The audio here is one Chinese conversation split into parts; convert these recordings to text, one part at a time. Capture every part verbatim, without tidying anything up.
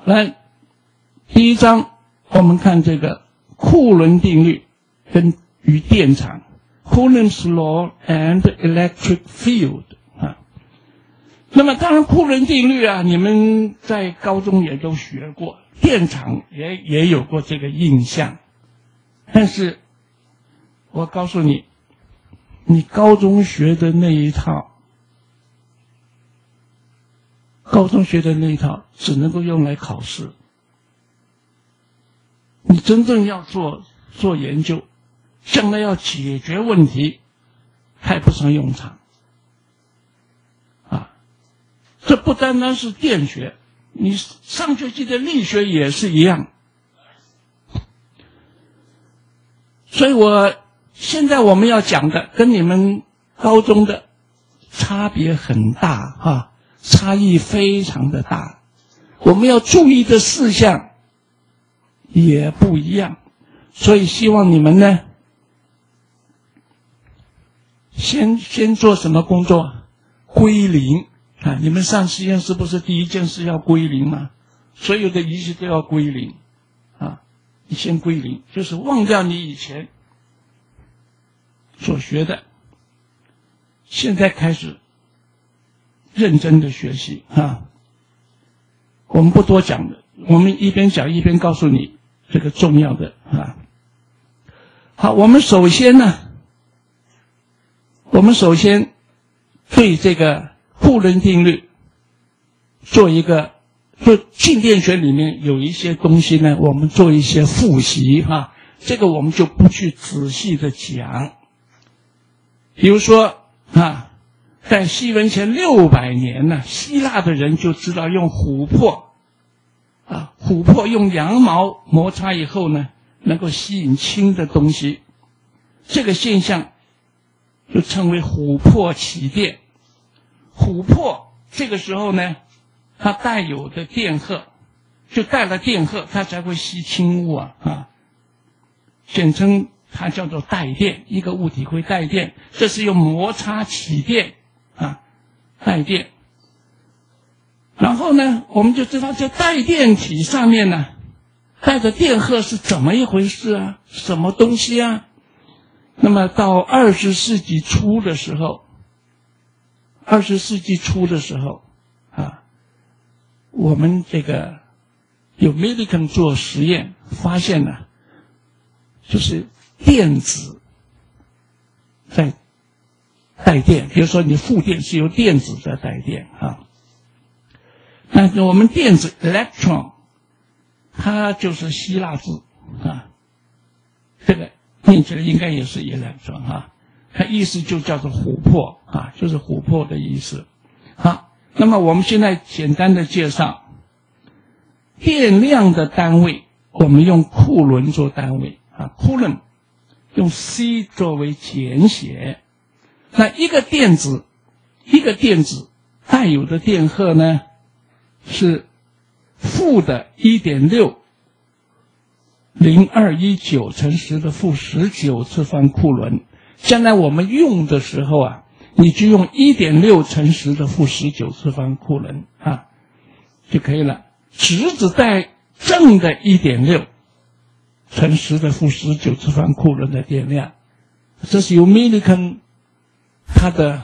来，第一章我们看这个库伦定律跟与电场 Coulomb's law and electric field 啊。那么当然库伦定律啊，你们在高中也都学过，电场也也有过这个印象。但是我告诉你，你高中学的那一套高中学的那一套只能够用来考试，你真正要做做研究，将来要解决问题，派不上用场啊！这不单单是电学，你上学期的力学也是一样。所以我现在我们要讲的跟你们高中的差别很大啊，差异非常的大，我们要注意的事项也不一样，所以希望你们呢，先先做什么工作？归零啊！你们上实验室不是第一件事要归零吗？所有的仪器都要归零啊！你先归零，就是忘掉你以前所学的，现在开始认真的学习啊！我们不多讲的，我们一边讲一边告诉你这个重要的啊。好，我们首先呢，我们首先对这个库伦定律做一个，做静电学里面有一些东西呢，我们做一些复习哈。这个我们就不去仔细的讲。比如说啊，在西元前六百年呢，希腊的人就知道用琥珀啊，琥珀用羊毛摩擦以后呢，能够吸引氢的东西，这个现象就称为琥珀起电。琥珀这个时候呢，它带有的电荷，就带了电荷，它才会吸氢物啊啊，简称它叫做带电，一个物体会带电，这是用摩擦起电啊，带电。然后呢，我们就知道这带电体上面呢，带着电荷是怎么一回事啊？什么东西啊？那么到二十世纪初的时候，二十世纪初的时候啊，我们这个有 Millikan 做实验，发现呢，就是电子在带电，比如说你负电是由电子在带电啊。那我们电子 electron， 它就是希腊字啊，这个念起来应该也是 electron 啊，它意思就叫做琥珀啊，就是琥珀的意思。好，那么我们现在简单的介绍电量的单位，我们用库伦做单位啊，库伦用 C 作为简写。那一个电子，一个电子带有的电荷呢是负的 一点六零二一九 乘十的负十九次方库伦。将来我们用的时候啊，你就用 一点六乘十的负十九次方库伦啊就可以了。质子带正的 一点六乘十的负十九次方库伦的电量，这是由 Millikan 他的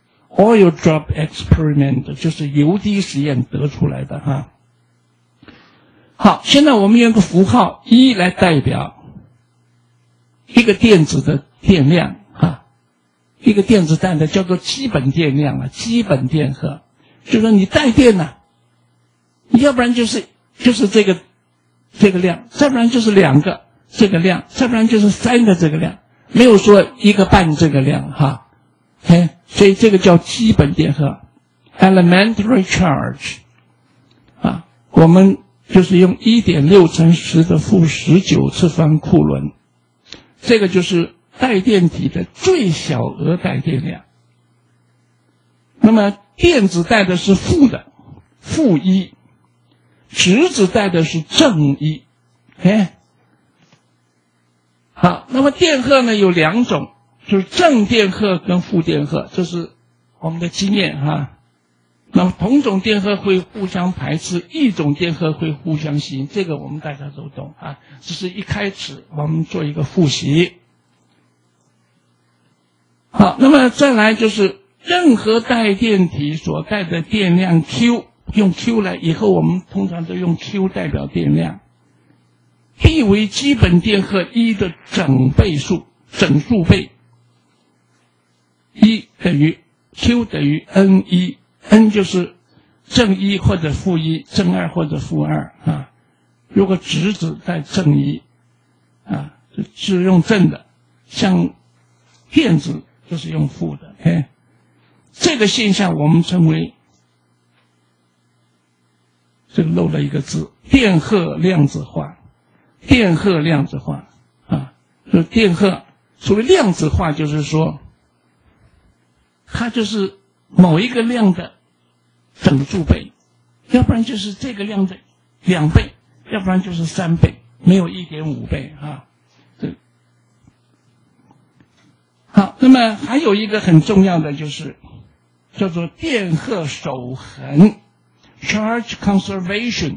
oil drop experiment， 就是油滴实验得出来的哈。好，现在我们用个符号一来代表一个电子的电量哈，一个电子带的叫做基本电量啊，基本电荷，就是说你带电呢、啊，你要不然就是就是这个这个量，再不然就是两个这个量，再不然就是三个这个量，没有说一个半这个量哈。OK， 所以这个叫基本电荷 elementary charge 啊，我们就是用 一点六乘十的负十九次方库伦，这个就是带电体的最小额带电量。那么电子带的是负的，负一，质子带的是正一。哎，好，那么电荷呢有两种，就是正电荷跟负电荷，这是我们的经验哈。 那么同种电荷会互相排斥，异种电荷会互相吸引，这个我们大家都懂啊。只是一开始我们做一个复习。好，那么再来就是任何带电体所带的电量 Q， 用 Q 来，以后我们通常都用 Q 代表电量，必为基本电荷一的整倍数，整数倍。一等于 Q 等于 N 一。n 就是正一或者负一，正二或者负二啊。如果质子在正一啊，是用正的，像电子就是用负的。OK， 这个现象我们称为，这个漏了一个字，电荷量子化。电荷量子化啊，就电荷所谓量子化，就是说，它就是某一个量的整数倍，要不然就是这个量的两倍，要不然就是三倍，没有 一点五 倍啊。这好，那么还有一个很重要的就是叫做电荷守恒 （charge conservation）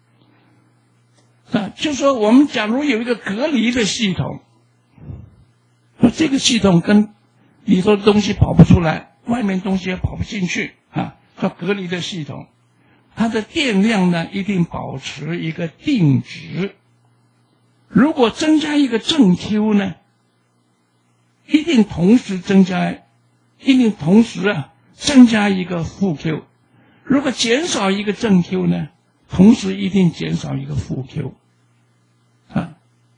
啊，就说我们假如有一个隔离的系统，这个系统跟里头的东西跑不出来，外面东西也跑不进去啊，叫隔离的系统，它的电量呢一定保持一个定值。如果增加一个正 Q 呢，一定同时增加，一定同时啊增加一个负 Q。如果减少一个正 Q 呢，同时一定减少一个负 Q。啊，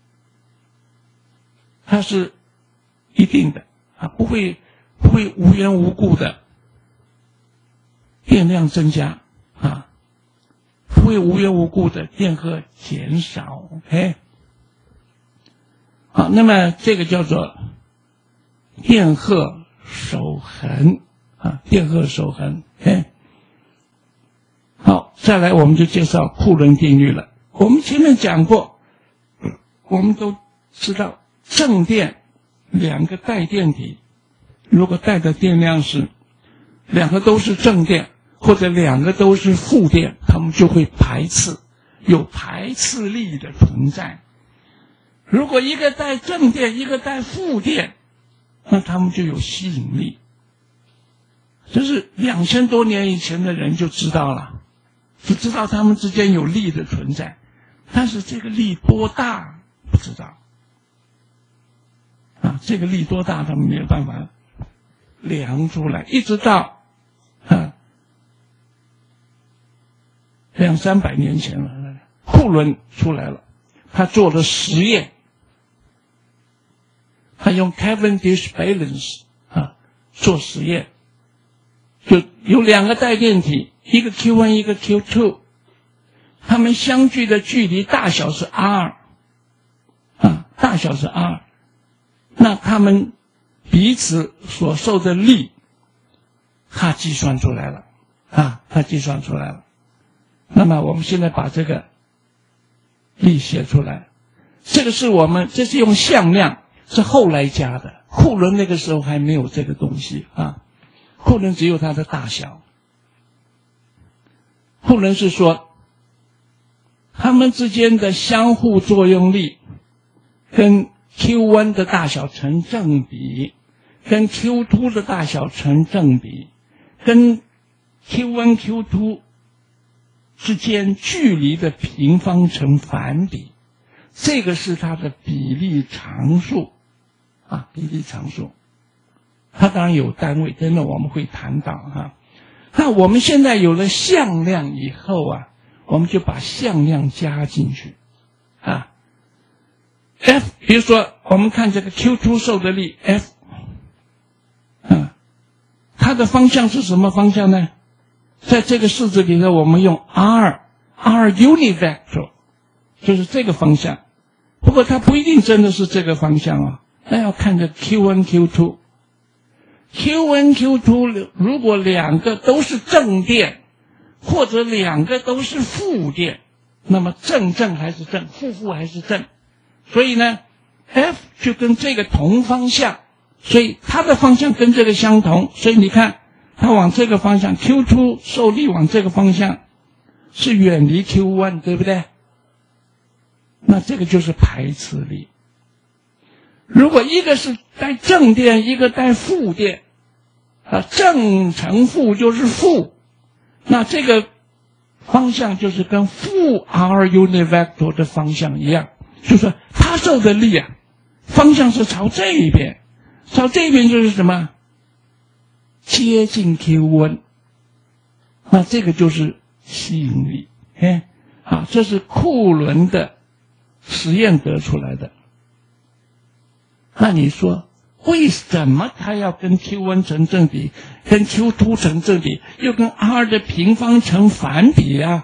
它是一定的啊，不会不会无缘无故的电量增加啊，不会无缘无故的电荷减少。OK， 好，那么这个叫做电荷守恒啊，电荷守恒。OK， 好，再来我们就介绍库伦定律了。我们前面讲过，我们都知道正电两个带电体，如果带的电量是两个都是正电，或者两个都是负电，它们就会排斥，有排斥力的存在。如果一个带正电，一个带负电，那它们就有吸引力。这是两千多年以前的人就知道了，就知道它们之间有力的存在，但是这个力多大不知道啊，这个力多大他们没有办法量出来，一直到啊两三百年前了，库伦出来了，他做了实验，他用 Cavendish balance 啊做实验，就有两个带电体，一个 Q 一 一个 Q 二， 它们相距的距离大小是 R 啊，大小是 R， 那它们彼此所受的力，它计算出来了啊，它计算出来了。那么我们现在把这个力写出来，这个是我们这是用向量，是后来加的，库伦那个时候还没有这个东西啊，库伦只有它的大小。库伦是说，它们之间的相互作用力跟 Q 一 的大小成正比，跟 Q 二 的大小成正比，跟 Q 一 Q 二 之间距离的平方成反比，这个是它的比例常数啊，比例常数。它当然有单位，真的我们会谈到哈。那我们现在有了向量以后啊，我们就把向量加进去啊。F， 比如说我们看这个 Q 二 受的力 F， 啊，它的方向是什么方向呢？在这个式子里头，我们用 R R unit vector， 就是这个方向。不过它不一定真的是这个方向啊，那要看着 Q 一 Q 二。Q 一 Q 二 如果两个都是正电，或者两个都是负电，那么正正还是正，负负还是正。所以呢 F 就跟这个同方向，所以它的方向跟这个相同，所以你看它往这个方向 Q 二 受力往这个方向是远离 Q 一， 对不对？那这个就是排斥力。如果一个是带正电，一个带负电，啊，正乘负就是负，那这个方向就是跟负 R unit vector 的方向一样，就是说它受的力啊，方向是朝这一边，朝这边就是什么？接近 Q 一， 那这个就是吸引力。哎，好，这是库伦的实验得出来的。那你说为什么它要跟 Q 一 成正比，跟 Q 二 成正比，又跟 R 的平方成反比啊？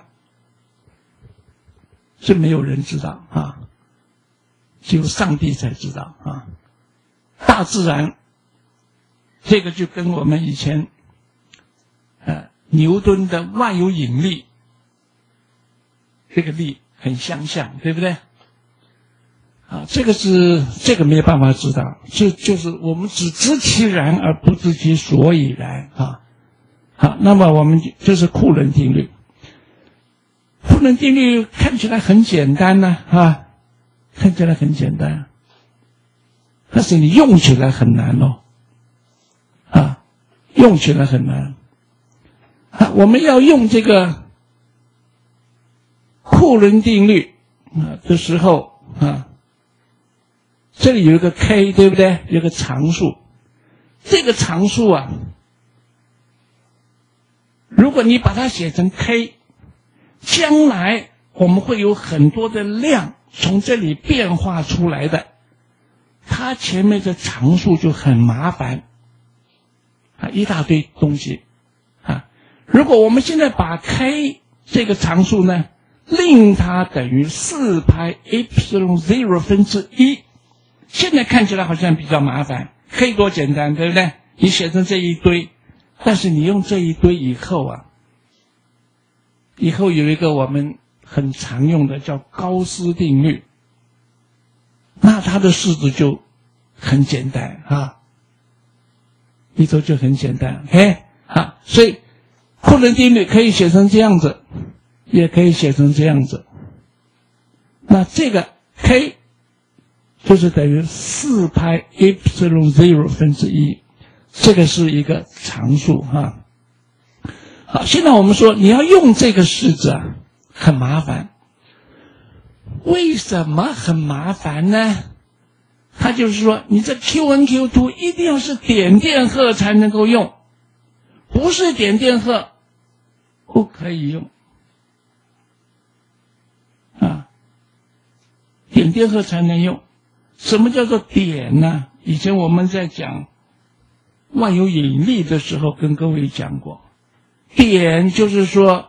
是没有人知道啊，只有上帝才知道啊。大自然这个就跟我们以前呃牛顿的万有引力这个力很相像，对不对？啊，这个是这个没有办法知道，这就是我们只知其然而不知其所以然啊。好，那么我们这是库伦定律。库伦定律看起来很简单呢，啊，看起来很简单，但是你用起来很难哦，啊，用起来很难。啊，我们要用这个库伦定律啊的时候啊。这里有一个 k， 对不对？有个常数，这个常数啊，如果你把它写成 k， 将来我们会有很多的量从这里变化出来的，它前面的常数就很麻烦啊，一大堆东西啊。如果我们现在把 k 这个常数呢，令它等于四派 epsilon zero 分之一。现在看起来好像比较麻烦，可以多简单，对不对？你写成这一堆，但是你用这一堆以后啊，以后有一个我们很常用的叫高斯定律，那它的式子就很简单啊，一头就很简单 ，OK 啊，所以库伦定律可以写成这样子，也可以写成这样子。那这个 k。就是等于四派 epsilon zero 分之一，这个是一个常数哈。好，现在我们说你要用这个式子啊，很麻烦。为什么很麻烦呢？它就是说，你这 Q 一 Q 二 一定要是点电荷才能够用，不是点电荷不可以用啊，点电荷才能用。什么叫做点呢？以前我们在讲万有引力的时候跟各位讲过，点就是说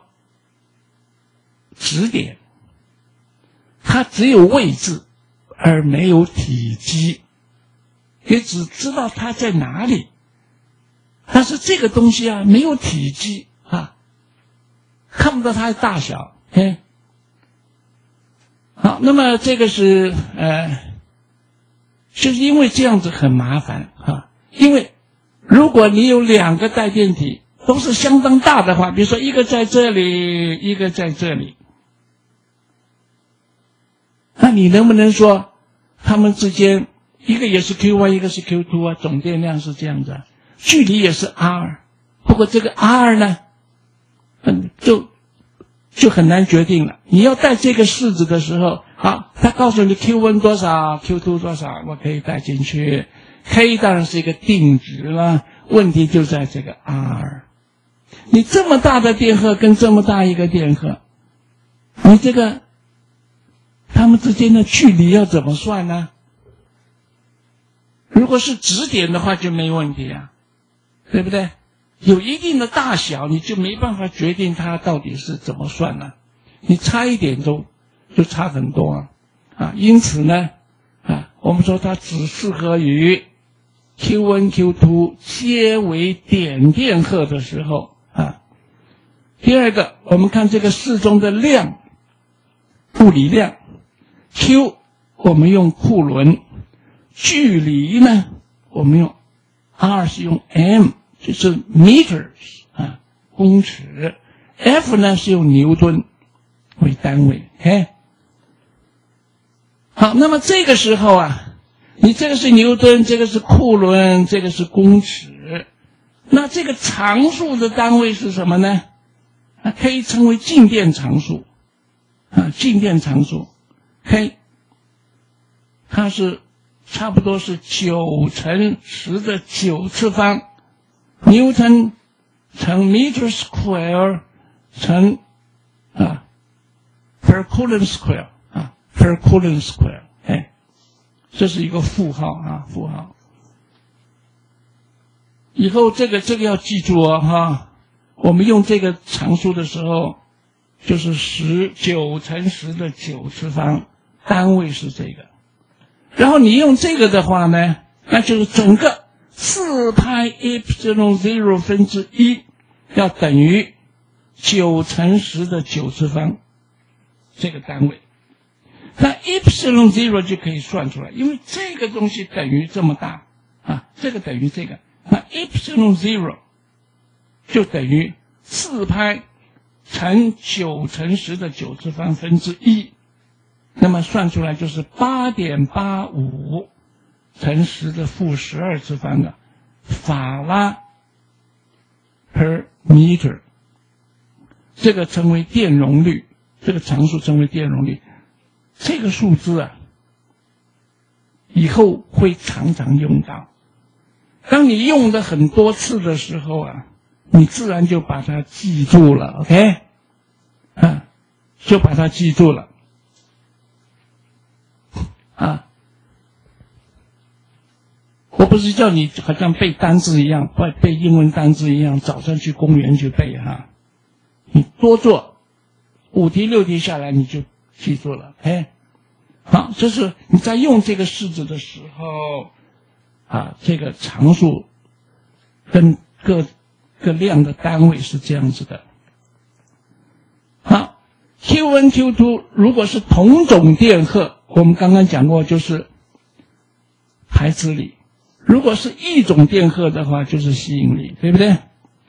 指点，它只有位置而没有体积，也只知道它在哪里，但是这个东西啊没有体积啊，看不到它的大小。嘿，好，那么这个是呃就是因为这样子很麻烦啊，因为如果你有两个带电体都是相当大的话，比如说一个在这里，一个在这里，那你能不能说它们之间一个也是 Q 一， 一个是 Q 二 啊，总电量是这样子啊，距离也是 R， 不过这个 R 呢，嗯，就就很难决定了。你要带这个式子的时候，好，他告诉你 Q 一 多少 ，Q 二 多少，我可以带进去。K 当然是一个定值了，问题就在这个 R。你这么大的电荷跟这么大一个电荷，你这个它们之间的距离要怎么算呢？如果是指点的话就没问题啊，对不对？有一定的大小，你就没办法决定它到底是怎么算呢？你差一点都就差很多啊！啊，因此呢，啊，我们说它只适合于 Q 一 Q 二 皆为点电荷的时候啊。第二个，我们看这个式中的量，物理量 Q 我们用库伦，距离呢我们用 R 是用 m， 就是 meters 啊，公尺。F 呢是用牛顿为单位。OK， 好，那么这个时候啊，你这个是牛顿，这个是库仑，这个是公尺，那这个常数的单位是什么呢？啊，可以称为静电常数啊，静电常数。OK， 它是差不多是九乘十的九次方，牛顿乘 meter square 乘啊 per coulomb square 啊 per coulomb square， 哎，这是一个负号啊，负号。以后这个这个要记住哦哈，我们用这个常数的时候，就是十九乘十的九次方，单位是这个。然后你用这个的话呢，那就是整个四派 epsilon zero 分之一要等于九乘十的九次方这个单位。那 epsilon zero 就可以算出来，因为这个东西等于这么大啊，这个等于这个，那 epsilon zero 就等于四派乘九乘十的九次方分之一，那么算出来就是 八点八五 乘十的负十二次方的法拉 per meter， 这个称为电容率，这个常数称为电容率。这个数字啊，以后会常常用到。当你用的很多次的时候啊，你自然就把它记住了 ，OK？ 啊，就把它记住了。啊，我不是叫你好像背单字一样，背背英文单字一样，早上去公园去背哈、啊。你多做五题六题下来，你就记住了。哎，好，这是你在用这个式子的时候啊，这个常数跟各各量的单位是这样子的。好 ，Q 一 Q 二 如果是同种电荷，我们刚刚讲过就是排斥力；如果是异种电荷的话，就是吸引力，对不对？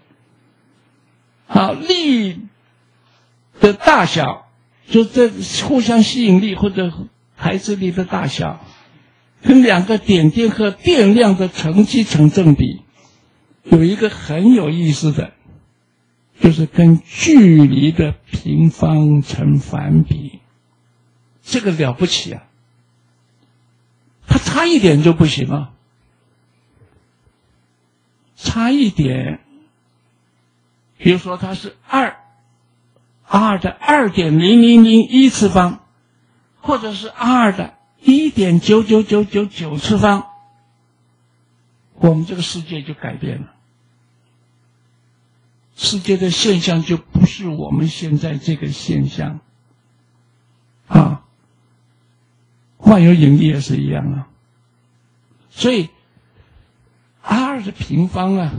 好，力的大小，就这互相吸引力或者排斥力的大小，跟两个点电荷电量的乘积成正比。有一个很有意思的，就是跟距离的平方成反比，这个了不起啊！它差一点就不行了，差一点，比如说它是二 r 的 二点零零零一 次方，或者是 r 的 一点九九九九九 次方，我们这个世界就改变了。世界的现象就不是我们现在这个现象啊，万有引力也是一样啊。所以 r 的平方啊，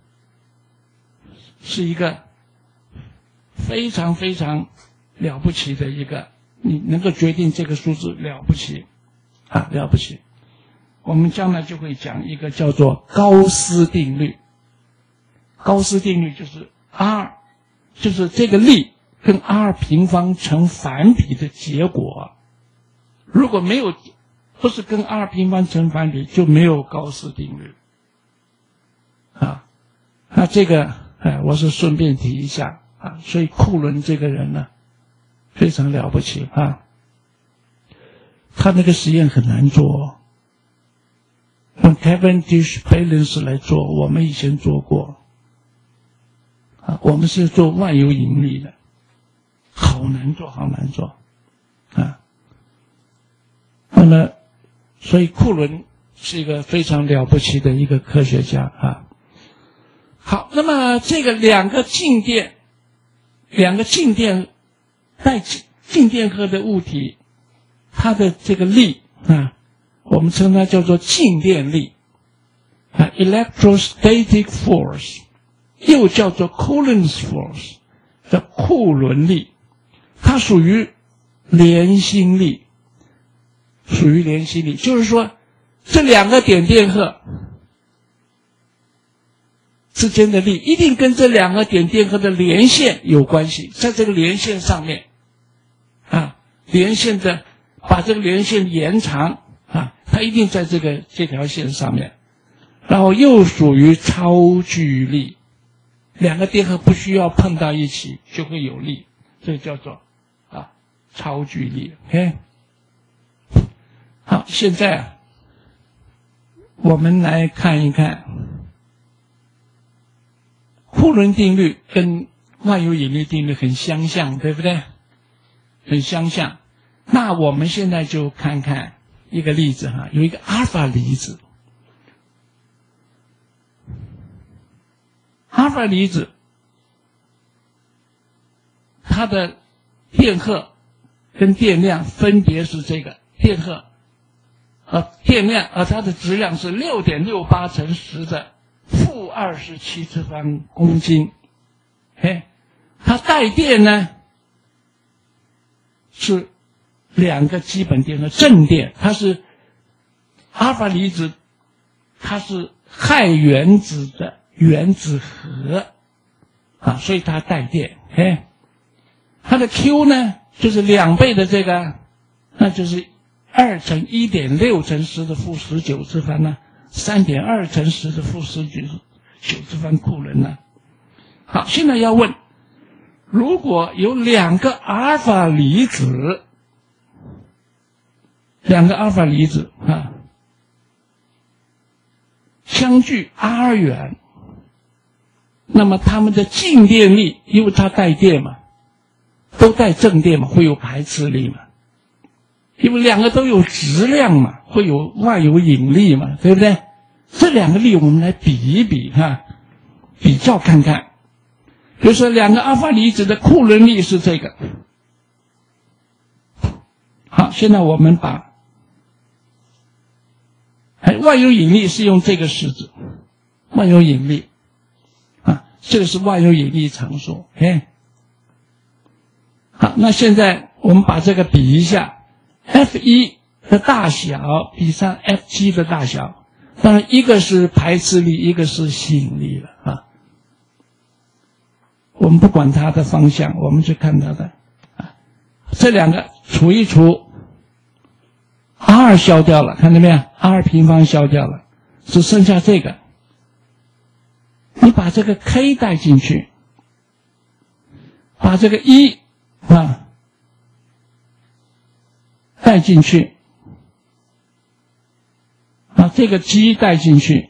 是一个非常非常了不起的一个，你能够决定这个数字了不起啊，了不起。我们将来就会讲一个叫做高斯定律。高斯定律就是 r， 就是这个力跟 r 平方成反比的结果。如果没有，不是跟 r 平方成反比，就没有高斯定律。啊，那这个，哎，我是顺便提一下啊。所以库伦这个人呢，非常了不起啊。他那个实验很难做，用 Cavendish balance 来做，我们以前做过。啊，我们是做万有引力的，好难做，好难做，啊。那么，所以库伦是一个非常了不起的一个科学家啊。好，那么这个两个静电，两个静电带静电荷的物体，它的这个力啊，我们称它叫做静电力啊 ，electrostatic force。又叫做 Coulomb's force 的库伦力，它属于联心力，属于联心力，就是说这两个点电荷之间的力，一定跟这两个点电荷的连线有关系，在这个连线上面，啊，连线的把这个连线延长啊，它一定在这个这条线上面，然后又属于超距力，两个电荷不需要碰到一起就会有力，这个叫做啊超距力。OK， 好，现在啊，我们来看一看。库伦定律跟万有引力定律很相像，对不对？很相像。那我们现在就看看一个例子哈，有一个阿尔法离子，阿尔法离子，它的电荷跟电量分别是这个电荷，呃，电量，而它的质量是六点六八乘十的负二十七次方公斤，嘿，它带电呢是两个基本电荷正电，它是阿尔法离子，它是氦原子的原子核啊，所以它带电，嘿，它的 Q 呢就是两倍的这个，那就是二乘一点六乘十的负十九次方呢。三点二乘十的负十九九次方库仑呢？好，现在要问，如果有两个阿尔法离子，两个阿尔法离子啊，相距 r 远，那么它们的静电力，因为它带电嘛，都带正电嘛，会有排斥力嘛，因为两个都有质量嘛，会有万有引力嘛，对不对？这两个力我们来比一比哈，比较看看。比如说两个阿尔法离子的库仑力是这个。好，现在我们把哎万有引力是用这个式子，万有引力啊，这个是万有引力常数。哎，好，那现在我们把这个比一下 ，F 一 的大小比上 F 七 的大小。当然，一个是排斥力，一个是吸引力了啊。我们不管它的方向，我们去看它的啊，这两个除一除 ，R 消掉了，看到没有 ？R 平方消掉了，只剩下这个。你把这个 K 带进去，把这个一啊带进去。啊，这个 G 带进去，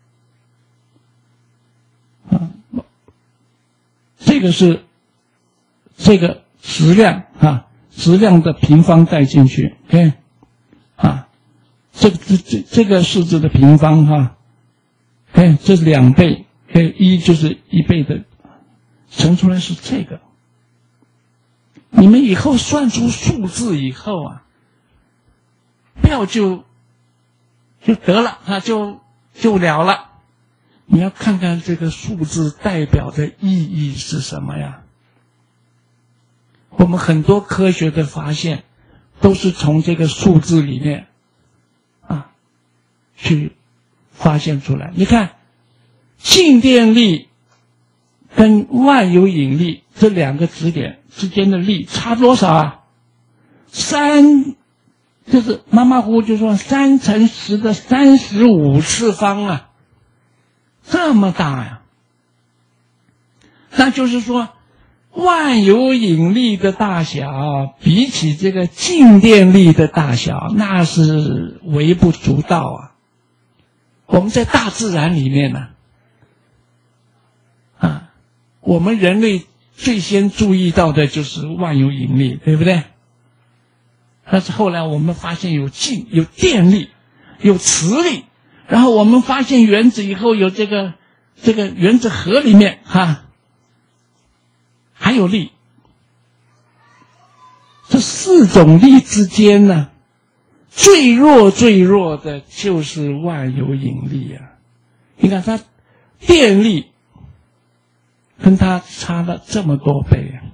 啊，这个是这个质量啊，质量的平方带进去 ，OK， 啊，这个这这这个式子的平方哈，哎，这是两倍，哎，一就是一倍的，乘出来是这个。你们以后算出数字以后啊，不要就。就得了啊，就就了了。你要看看这个数字代表的意义是什么呀？我们很多科学的发现都是从这个数字里面啊去发现出来。你看，静电力跟万有引力这两个质点之间的力差多少啊？三。就是马马虎虎就说三乘十的三十五次方啊，这么大呀！那就是说，万有引力的大小比起这个静电力的大小，那是微不足道啊。我们在大自然里面呢，啊，我们人类最先注意到的就是万有引力，对不对？但是后来我们发现有静、有电力、有磁力，然后我们发现原子以后有这个这个原子核里面哈、啊、还有力。这四种力之间呢，最弱最弱的就是万有引力啊！你看它电力跟它差了这么多倍啊！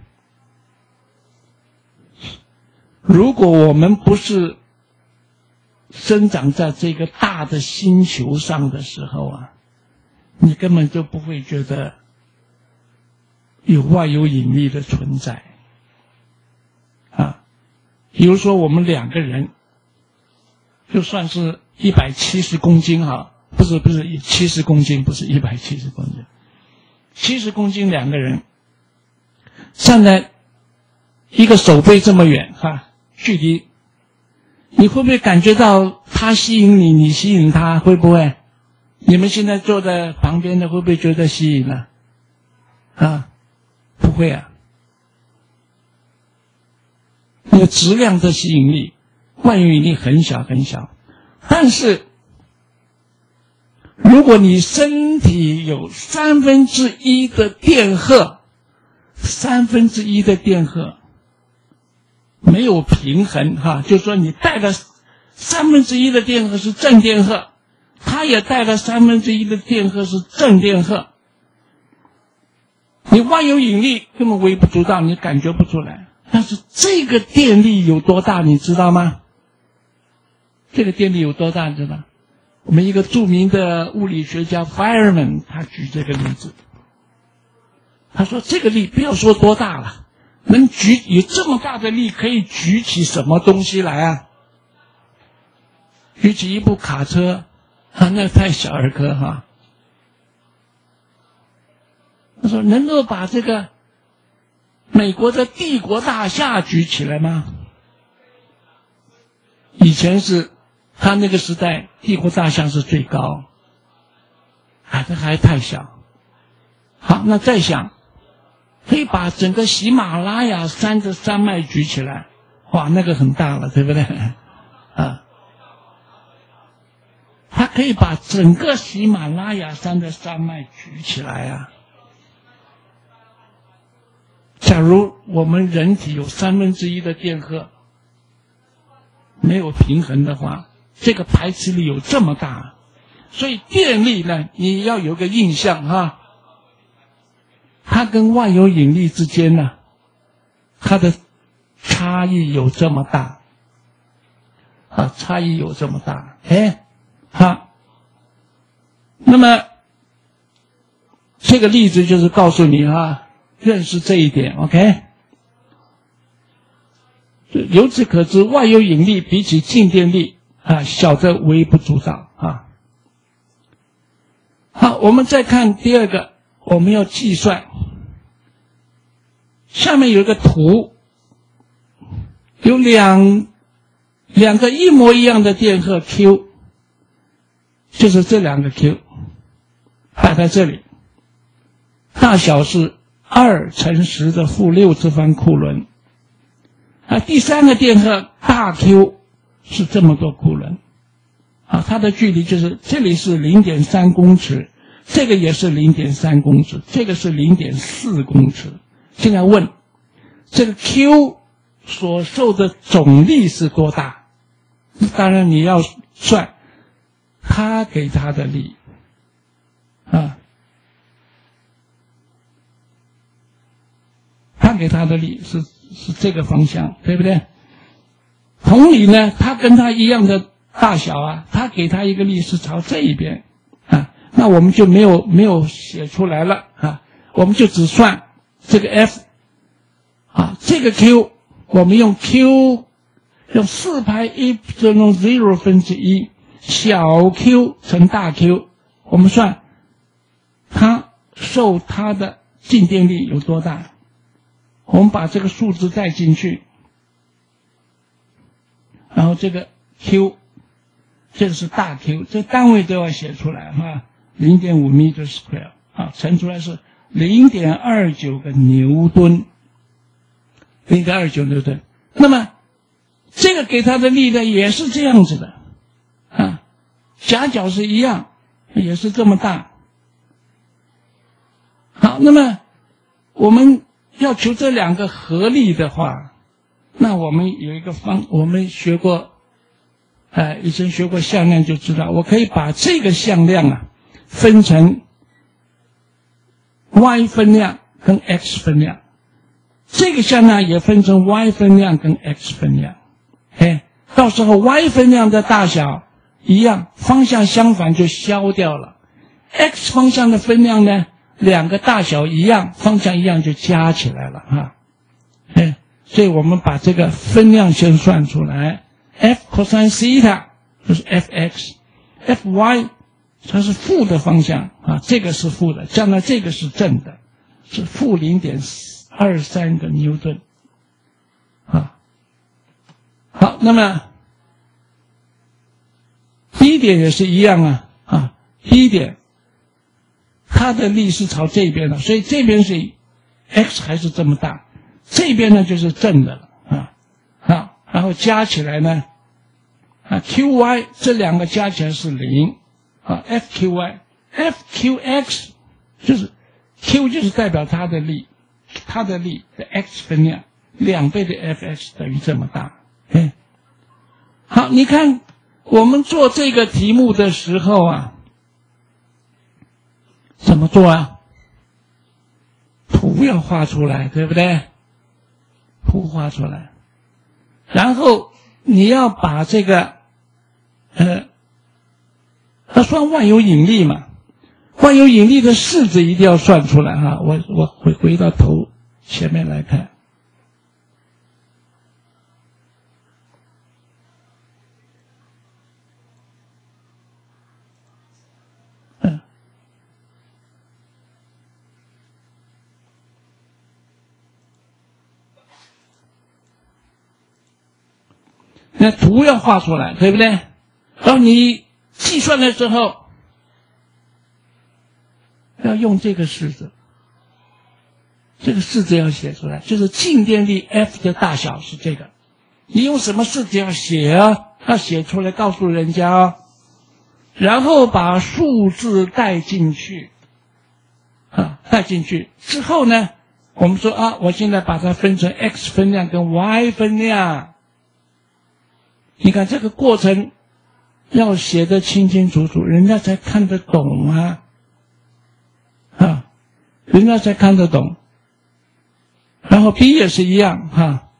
如果我们不是生长在这个大的星球上的时候啊， 你根本就不会觉得有外有引力的存在啊。比如说我们两个人，就算是一百七十公斤哈，不是不是七十公斤，不是一百七十公斤，七十公斤两个人站在一个手背这么远哈，距离，你会不会感觉到他吸引你，你吸引他？会不会？你们现在坐在旁边的会不会觉得吸引呢？啊，不会啊。那个质量的吸引力，万有引力很小很小，但是如果你身体有三分之一的电荷，三分之一的电荷没有平衡哈，就是说你带了三分之一的电荷是正电荷，它也带了三分之一的电荷是正电荷，你万有引力根本微不足道，你感觉不出来。但是这个电力有多大，你知道吗？这个电力有多大，你知道？我们一个著名的物理学家 Feynman 他举这个例子，他说这个力不要说多大了，能举有这么大的力可以举起什么东西来啊？举起一部卡车啊，那太小儿科哈。他说能够把这个美国的帝国大厦举起来吗？以前是他那个时代帝国大厦是最高，啊，这还太小。好，那再想可以把整个喜马拉雅山的山脉举起来，哇，那个很大了，对不对？啊，它可以把整个喜马拉雅山的山脉举起来啊。假如我们人体有三分之一的电荷没有平衡的话，这个排斥力有这么大，所以电力呢，你要有个印象哈，它跟万有引力之间呢，它的差异有这么大啊，差异有这么大，哎，好，那么这个例子就是告诉你哈，认识这一点 ，OK。由此可知，万有引力比起静电力啊，小得微不足道啊。好，我们再看第二个，我们要计算。下面有一个图，有两两个一模一样的电荷 Q， 就是这两个 Q 摆在这里，大小是二乘十的负六次方库仑。啊，第三个电荷大 Q 是这么多库仑，啊，它的距离就是这里是 零点三公尺，这个也是 零点三公尺，这个是 零点四公尺。现在问，这个 Q 所受的总力是多大？当然你要算它给它的力，啊，它给它的力是是这个方向，对不对？同理呢，它跟它一样的大小啊，它给它一个力是朝这一边啊，那我们就没有没有写出来了啊，我们就只算这个 F 啊，这个 Q 我们用 Q 用四派 epsilon zero 分之一小 Q 乘大 Q， 我们算它受它的静电力有多大。我们把这个数字带进去，然后这个 Q， 这个是大 Q， 这单位都要写出来哈 ，零点五 meter square 啊，乘出来是 零点二九 个牛顿 ，零点二九 牛顿。那么这个给它的力呢也是这样子的啊，夹角是一样，也是这么大。好，那么我们要求这两个合力的话，那我们有一个方，我们学过，呃，以前学过向量就知道，我可以把这个向量啊分成 y 分量跟 x 分量，这个向量也分成 y 分量跟 x 分量，哎，到时候 y 分量的大小一样，方向相反就消掉了 x 方向的分量呢，两个大小一样，方向一样就加起来了哈。哎，所以我们把这个分量先算出来 ，f cosine theta 就是 f(x)，f(y) 它是负的方向啊，这个是负的，将来这个是正的，是负零点二三个牛顿啊。好，那么 B 点也是一样啊啊 ，B 点它的力是朝这边的，所以这边是 x 还是这么大，这边呢就是正的了啊啊，然后加起来呢啊 qy 这两个加起来是零啊 ，fqy fqx 就是 q 就是代表它的力，它的力的 x 分量两倍的 fx 等于这么大。哎，好，你看我们做这个题目的时候啊，怎么做啊？图要画出来，对不对？图画出来，然后你要把这个，呃，要算万有引力嘛，万有引力的式子一定要算出来哈。我我回回到头前面来看。那图要画出来，对不对？然后你计算的时候要用这个式子，这个式子要写出来，就是静电力 F 的大小是这个。你用什么式子要写啊？要写出来告诉人家啊，然后把数字带进去啊，带进去之后呢，我们说啊，我现在把它分成 x 分量跟 y 分量。你看这个过程要写得清清楚楚，人家才看得懂啊，啊，人家才看得懂。然后 B 也是一样哈，